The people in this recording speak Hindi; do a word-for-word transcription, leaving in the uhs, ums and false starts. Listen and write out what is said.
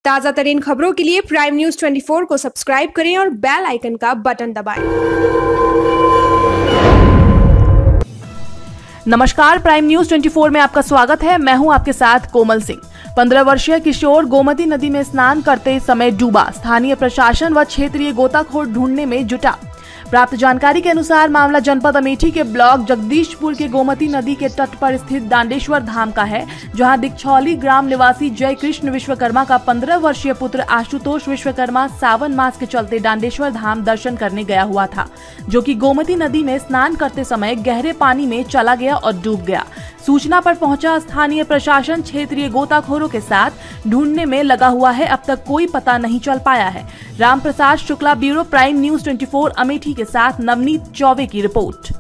ताजा तरीन खबरों के लिए प्राइम न्यूज चौबीस को सब्सक्राइब करें और बेल आइकन का बटन दबाएं। नमस्कार, प्राइम न्यूज चौबीस में आपका स्वागत है। मैं हूं आपके साथ कोमल सिंह। पंद्रह वर्षीय किशोर गोमती नदी में स्नान करते समय डूबा। स्थानीय प्रशासन व क्षेत्रीय गोताखोर ढूंढने में जुटा। प्राप्त जानकारी के अनुसार मामला जनपद अमेठी के ब्लॉक जगदीशपुर के गोमती नदी के तट पर स्थित दांडेश्वर धाम का है, जहां दिक्षौली ग्राम निवासी जय कृष्ण विश्वकर्मा का पंद्रह वर्षीय पुत्र आशुतोष विश्वकर्मा सावन मास के चलते दांडेश्वर धाम दर्शन करने गया हुआ था, जो कि गोमती नदी में स्नान करते समय गहरे पानी में चला गया और डूब गया। सूचना पर पहुंचा स्थानीय प्रशासन क्षेत्रीय गोताखोरों के साथ ढूंढने में लगा हुआ है। अब तक कोई पता नहीं चल पाया है। Ram Prasad Shukla, bureau, prime news चौबीस अमेठी के साथ नवनीत चौबे की रिपोर्ट।